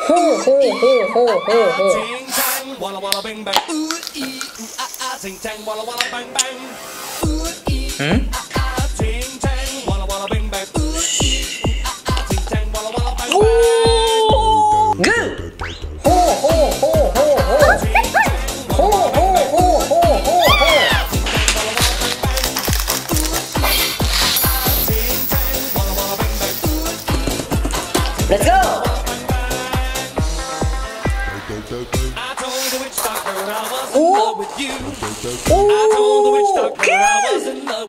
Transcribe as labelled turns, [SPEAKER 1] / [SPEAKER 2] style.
[SPEAKER 1] ฮู้ฮู้ฮู้ฮู้ฮู้ฮู้
[SPEAKER 2] Ting tang, walla walla bang bang. Ooh ee ooh ah ah. Ting tang, walla walla bang bang. Ooh ee ooh ah ah. Ting tang, walla walla bang bang. Ooh ee ooh ah ah. Ting tang, walla walla bang bang.
[SPEAKER 1] Good. ฮู้ฮู้ฮู้ฮู้ฮู้ฮู้ฮู้ฮู้ฮู้ฮู้ฮู้ Let's go.
[SPEAKER 2] I told the witch doctor I was in love with you. I told the witch doctor I was in love.